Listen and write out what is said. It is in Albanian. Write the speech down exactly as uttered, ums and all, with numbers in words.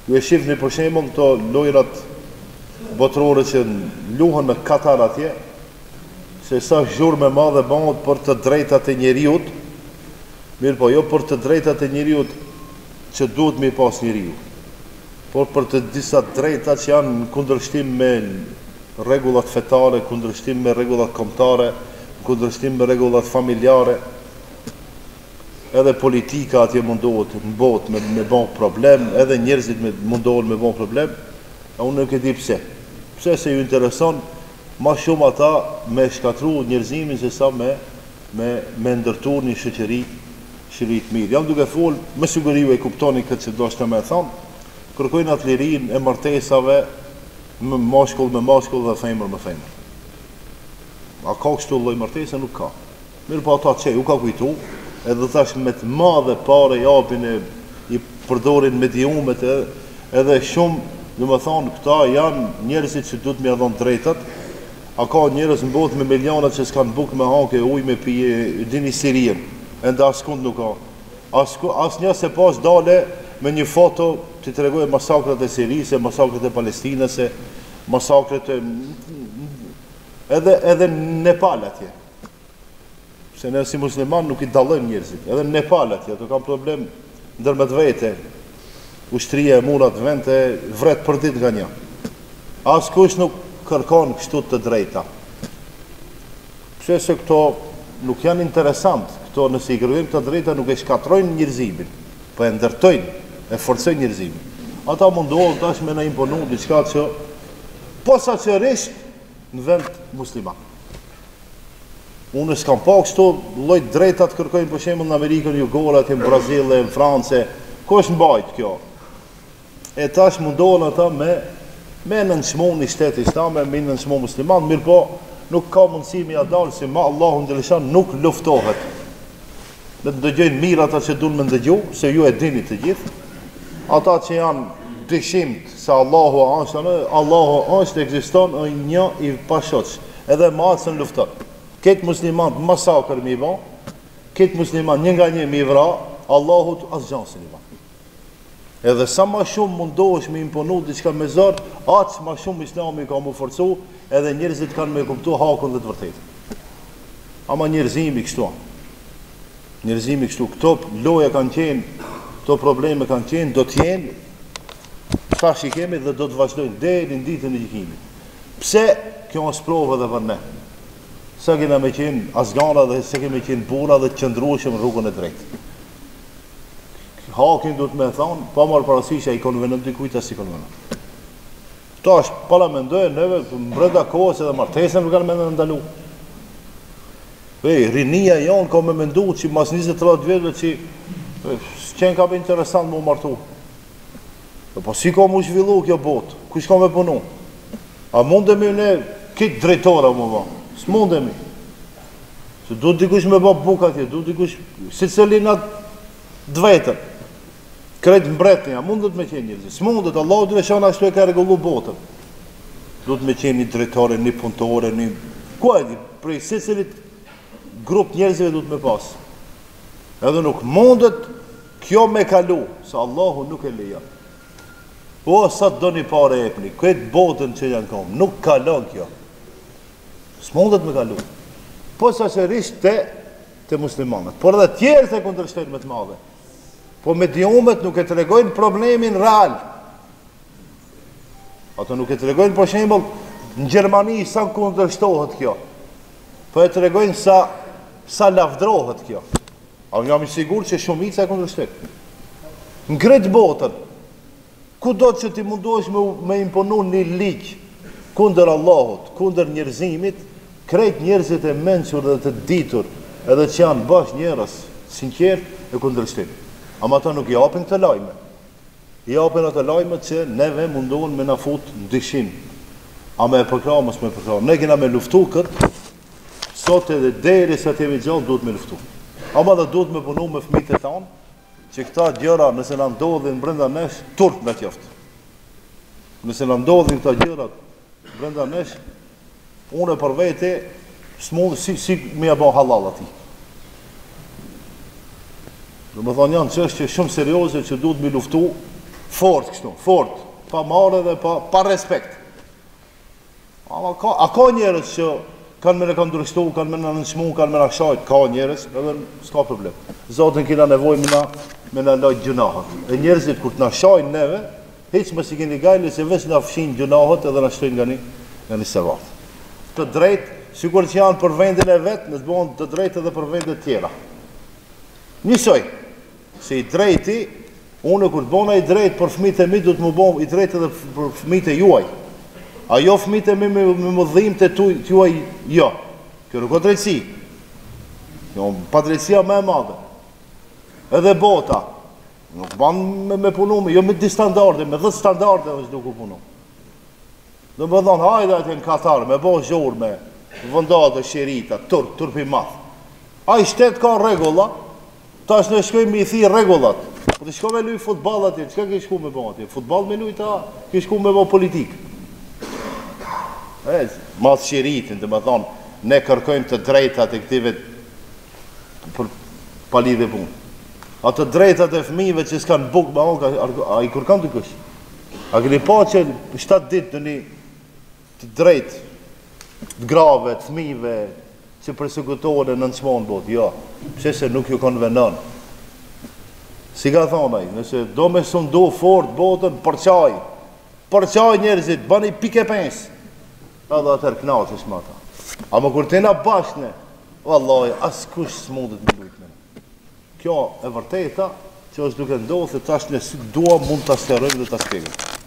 Ju e shifni për shembull këto lojrat botërore që luhen me Katar atje, se sa zhurmë e madhe bëhet për të drejtat e njeriut, mirë po jo për të drejtat e njeriut që duhet me pas njeriu, por për të disa drejta që janë në kundërshtim me rregullat fetare, kundërshtim me rregullat kombëtare, kundërshtim me rregullat familjare. Edhe politika atje mundohet në botë me, me bon problem, edhe njerëzit me, mundohen me bon problem, a unë nuk e di pse. Pse se ju intereson ma shumë ata me shkatru njerëzimin se sa me, me, me ndërtu një shoqëri, shoqëri të mirë. Jam duke fol, me siguri ju e kuptoni këtë që do shtë me thonë, kërkojnë atë lirin e martesave me mashkull me mashkull dhe femër me femër. A ka kështu lloj martese? Nuk ka. Mirë po ata që u ka kujtu, edhe thash me të madhe pare japin e i përdorin mediumet e, edhe shumë, dhe më thonë, këta janë njerëzit që duhet me adhon drejtat, a ka njerëz në botë me milionat që s'kanë buk me hake, uj me pije, dini Sirien, ende askund nuk ka. As, as një se pas dale me një foto që të regojë masakrat e Sirise, masakrat e Palestinese, masakrat e... edhe, edhe Nepal atje. Se ne si musliman nuk i dallojmë njerëzit, edhe në Nepal atje, ato kanë problem ndërmjet vete, ushtria e murat vente, vret për ditë nga një. Askush nuk kërkon kështu të drejta. Pse se këto nuk janë interesant, këto nëse i kërkojmë të drejta nuk e shkatrojnë njerëzimin, po e ndërtojnë, e forcojnë njerëzimin. Ata mundohen tash me na imponu diçka që posaçërisht në vend musliman. Unë s'kam pa kështu lloj drejtat kërkojnë për shembull në Amerikën Jugore, në Brazil, në Francë. Ku është mbajt kjo? E tash mundohen ata me me nënçmon një shtet islam, me nënçmon musliman, mirë po nuk ka mundësi me ja dalë se ma Allahu ndelishan nuk luftohet. Ne të dëgjojnë mirë ata që duan me ndëgju, se ju e dini të gjithë. Ata që janë dyshimt se Allahu është, Allahu është ekziston një i pashoq, edhe macën lufton. Këtë musliman masakër mi ba, këtë musliman një nga një mi vra, Allahut asë gjansin i ba. Edhe sa ma shumë mundohesh me imponu diçka me zërë, aqë ma shumë islami ka mu forcu, edhe njerëzit kanë me kuptu hakun dhe të vërtetë. Ama njerëzimi kështu. Njerëzimi kështu, këto loja kanë qenë, këto probleme kanë qenë, do t'jenë, tash i kemi dhe do të vazhdojnë deri në ditën e gjykimit. Pse kjo është provë edhe për ne? Se kena me qenë asgana dhe se kemi qenë bura dhe të qëndrueshëm në rrugën e drejtë. Hakin duhet me thonë, pa marë parasysh a i konvenëm të kujta si konvenëm. Ta është pala me ndojë, neve mbrëda kohës edhe martesën nuk kanë me ndalu. Ej, rinia janë ka me mendu që mas njëzet e tridhjetë vjetëve që s'qenë ka be interesant mu martu. E po si ka mu zhvillu kjo botë, kush ka me punu? A mundemi ne kitë drejtora mu va? S'mundemi. Se du dikush me ba buka tje, du dikush, si cëllinat dvetën. Kretë mbretën, ja, mundet me qenë njërëzit. S'mundet, Allah dhe shanë ashtu e ka regullu botën. Du të me qenë një drejtore, një punëtore, një... Kua e di, prej si cëllit grup njerëzive du të me pas. Edhe nuk mundet kjo me kalu, se Allahu nuk e leja. O, sa të do një pare epni, këtë botën që janë kom, nuk kalon kjo. S'mundet me kalu. Po sa që rishtë te, te muslimanët. Por edhe tjerë të kundërshtojnë me të madhe. Po mediumet nuk e të regojnë problemin real. Ato nuk e të regojnë, për shembull, në Gjermani sa kundërshtohet kjo. Po e të regojnë sa, sa lavdrohet kjo. A jam i sigur që shumica e kundërshtojnë. Në kretë botën, ku do të që ti mundohesh me, me imponu një ligj kundër Allahut, kundër njerëzimit, krejt njerëzit e mençur dhe të ditur, edhe që janë bash njerëz sinqert e kundërshtojnë. Ama ata nuk i japin të lajme. I japin ato lajme që neve mundohen me na fut në dyshim. A me e përkra, mos me përkra. Ne kena me luftu këtë, sot edhe deri sa të jemi gjallë duhet me luftu. Ama dhe duhet me punu me fëmijët e tanë, që këta gjëra nëse na ndodhin brenda nesh, turp me tjoftë. Nëse na ndodhin këta gjëra brenda nesh, unë për vete, s'mund si, si me ja bo halal ati. Dhe më thonë janë çështje shumë serioze që duhet me luftu fort kështu, fort, pa marrë dhe pa, pa respekt. Ama ka, a ka njerës që kanë me në kanë ndryshtu, kanë me në nënshmu, kanë me në kshajt, ka njerës, edhe s'ka problem. Zotën kina nevoj me në, me në lojt gjunahët. E njerëzit kur të në shajnë neve, heq më si keni gajli se veç në fshin gjunahët edhe në shtojnë nga një, nga një sevat. Të drejt, sikur që janë për vendin e vetë, në të bëhen të drejt edhe për vendet tjera. Njësoj, se i drejti, unë kur të bona i drejt për fëmijët e mi, du të më bon i drejt edhe për fëmijët e juaj. A jo fëmijët e mi me, me më dhim të juaj, jo. Kjo nuk o drejtësi. Jo, pa drejtësia me e madhe. Edhe bota. Nuk ban me, me punu me, jo me di standarde, me dhët standarde është duke punu. Dhe më thonë, hajde atë në Katar, me bo zhur me vëndatë, shirita, turp, turpi math. A i shtetë ka regulla, ta është në shkojmë i thi regullat. Po të shko me luj futbal atje, qëka ke shku me bo atje? Futbal me luj ta, ke shku me bo politikë. E, mas shiritin, dhe më thonë, ne kërkojmë të drejtat e këtive për palidhe punë. A të drejtat e fëmijëve që s'kanë bukë, ma onë, a, a i kërkan të kësh? A këni pa që shtatë ditë në një të drejt, të grave, të fëmijëve, që përsekutohen e nënçmonë botë, jo, pse se nuk ju konvenon. Si ka thonë ai, nëse do me sundu fort botën, përqaj, përqaj njerëzit, bani pike pensë, edhe atër knaqës më ata. A më kur tena bashkëne, vallaj, as kush s'mundet me lujt me ne. Kjo e vërteta, që është duke ndodhë, se tash në si dua mund të askerojmë dhe të askerim.